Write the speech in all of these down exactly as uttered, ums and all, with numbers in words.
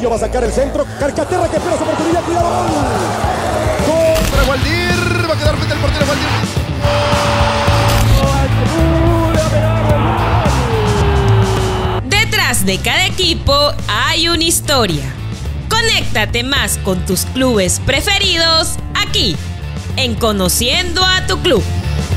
Castillo va a sacar el centro. Carcaterra que espera su oportunidad. Cuidado. Gol. Para Waldir. Va a quedar frente al portero Waldir. Detrás de cada equipo hay una historia. Conéctate más con tus clubes preferidos aquí, en Conociendo a tu Club.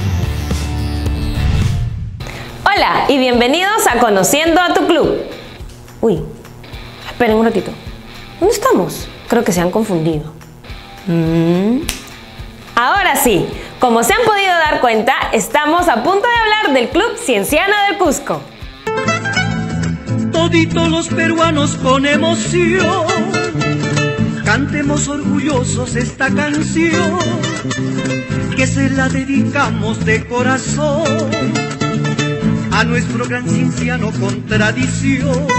Hola y bienvenidos a Conociendo a tu Club. Uy, esperen un ratito. ¿Dónde estamos? Creo que se han confundido. Mm. Ahora sí, como se han podido dar cuenta, estamos a punto de hablar del Club Cienciano del Cusco. Toditos los peruanos con emoción, cantemos orgullosos esta canción, que se la dedicamos de corazón a nuestro gran cienciano con tradición.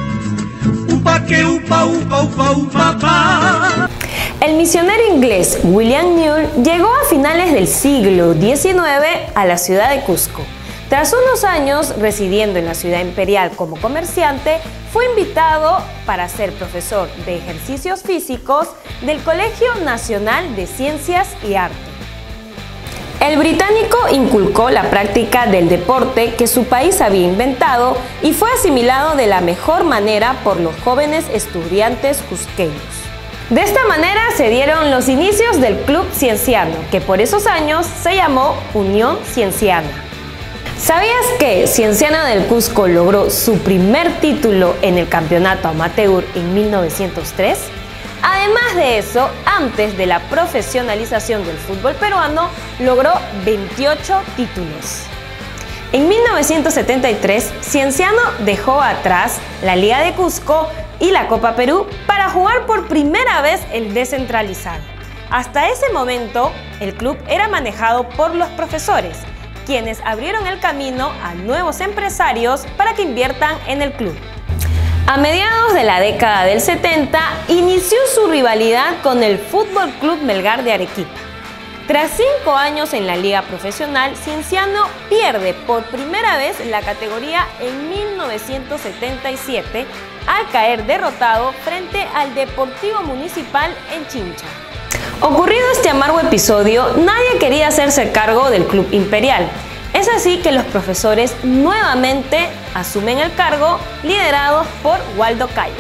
Upa que upa, upa, upa, upa, pa. El misionero inglés William Newell llegó a finales del siglo diecinueve a la ciudad de Cusco. Tras unos años residiendo en la ciudad imperial como comerciante, fue invitado para ser profesor de ejercicios físicos del Colegio Nacional de Ciencias y Arte. El británico inculcó la práctica del deporte que su país había inventado y fue asimilado de la mejor manera por los jóvenes estudiantes cusqueños. De esta manera se dieron los inicios del Club Cienciano, que por esos años se llamó Unión Cienciana. ¿Sabías que Cienciano del Cusco logró su primer título en el campeonato amateur en mil novecientos tres? Además de eso, antes de la profesionalización del fútbol peruano, logró veintiocho títulos. En mil novecientos setenta y tres, Cienciano dejó atrás la Liga de Cusco y la Copa Perú para jugar por primera vez el descentralizado. Hasta ese momento, el club era manejado por los profesores, quienes abrieron el camino a nuevos empresarios para que inviertan en el club. A mediados de la década del setenta, inició su rivalidad con el Fútbol Club Melgar de Arequipa. Tras cinco años en la liga profesional, Cienciano pierde por primera vez la categoría en mil novecientos setenta y siete al caer derrotado frente al Deportivo Municipal en Chincha. Ocurrido este amargo episodio, nadie quería hacerse cargo del club imperial. Es así que los profesores nuevamente asumen el cargo, liderados por Waldo Cayo.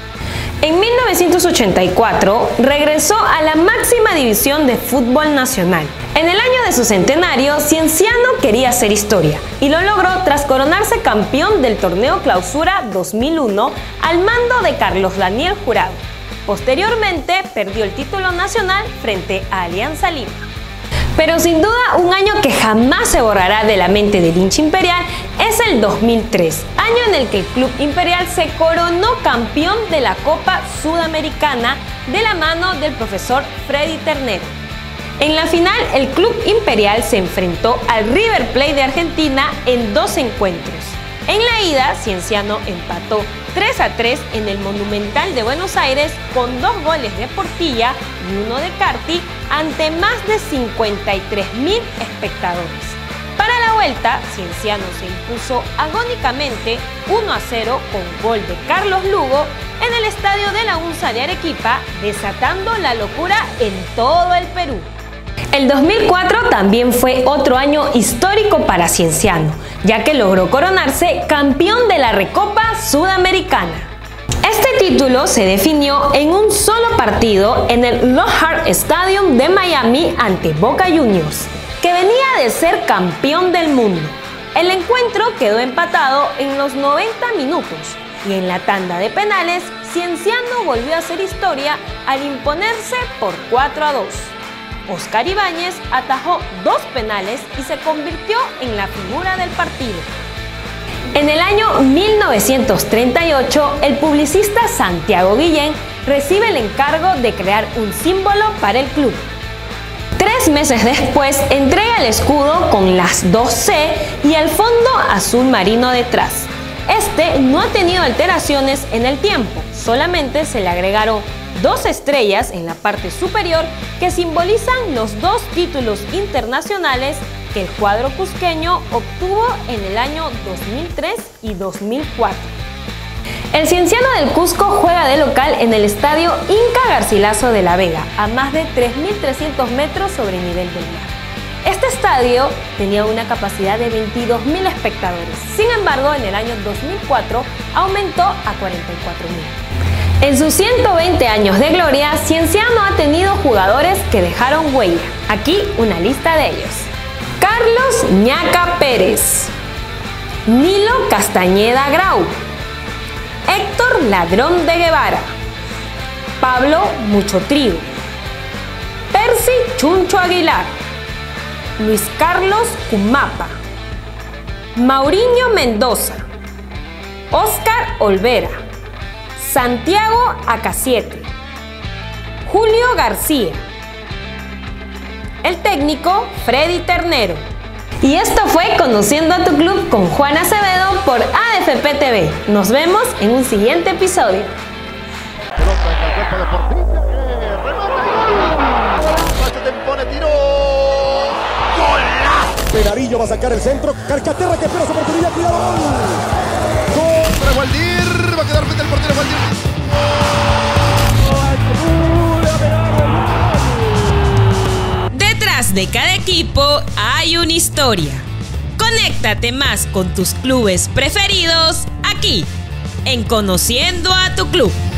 En mil novecientos ochenta y cuatro regresó a la máxima división de fútbol nacional. En el año de su centenario, Cienciano quería hacer historia y lo logró tras coronarse campeón del torneo Clausura dos mil uno al mando de Carlos Daniel Jurado. Posteriormente perdió el título nacional frente a Alianza Lima. Pero sin duda un año que jamás se borrará de la mente del hincha imperial es el dos mil tres, año en el que el Club Imperial se coronó campeón de la Copa Sudamericana de la mano del profesor Freddy Ternero. En la final, el Club Imperial se enfrentó al River Plate de Argentina en dos encuentros. En la ida, Cienciano empató tres a tres en el Monumental de Buenos Aires con dos goles de Portilla y uno de Carti ante más de cincuenta y tres mil espectadores. Para la vuelta, Cienciano se impuso agónicamente uno a cero con gol de Carlos Lugo en el estadio de la UNSA de Arequipa, desatando la locura en todo el Perú. El dos mil cuatro también fue otro año histórico para Cienciano, ya que logró coronarse campeón de la Recopa Sudamericana. Este título se definió en un solo partido en el Lockhart Stadium de Miami ante Boca Juniors, que venía de ser campeón del mundo. El encuentro quedó empatado en los noventa minutos y en la tanda de penales, Cienciano volvió a hacer historia al imponerse por cuatro a dos. Oscar Ibáñez atajó dos penales y se convirtió en la figura del partido. En el año mil novecientos treinta y ocho, el publicista Santiago Guillén recibe el encargo de crear un símbolo para el club. Tres meses después, entrega el escudo con las dos C y el fondo azul marino detrás. Este no ha tenido alteraciones en el tiempo, solamente se le agregaron dos estrellas en la parte superior que simbolizan los dos títulos internacionales que el cuadro cusqueño obtuvo en el año dos mil tres y dos mil cuatro. El Cienciano del Cusco juega de local en el estadio Inca Garcilaso de la Vega, a más de tres mil trescientos metros sobre el nivel del mar. Este estadio tenía una capacidad de veintidós mil espectadores, sin embargo en el año dos mil cuatro aumentó a cuarenta y cuatro mil. En sus ciento veinte años de gloria, Cienciano ha tenido jugadores que dejaron huella. Aquí una lista de ellos: Carlos Ñaca Pérez, Nilo Castañeda Grau, Héctor Ladrón de Guevara, Pablo Mucho Trigo, Percy Chuncho Aguilar, Luis Carlos Cumapa, Mauriño Mendoza, Óscar Olvera, Santiago Acasiete, Julio García, el técnico Freddy Ternero. Y esto fue Conociendo a tu Club con Juan Acevedo por A F P T V. Nos vemos en un siguiente episodio. Pelota en el cuerpo de Portilla, que remata y gol. Te pone tiro. ¡Golazo! Penarillo va a sacar el centro. Carcaterra que espera su oportunidad. Cuidado. Gol. Para Waldir. Va a quedar frente al portero Waldir. Detrás de cada equipo hay una historia. Conéctate más con tus clubes preferidos aquí, en Conociendo a tu Club.